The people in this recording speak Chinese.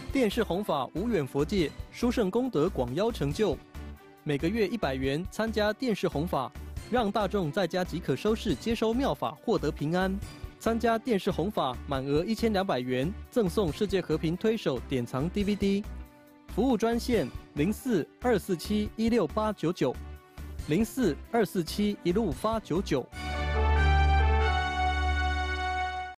电视弘法无远佛界，殊胜功德广邀成就。每个月100元参加电视弘法，让大众在家即可收视接收妙法，获得平安。参加电视弘法满额1200元，赠送世界和平推手典藏 DVD。服务专线04-247-16899，04-247-15899。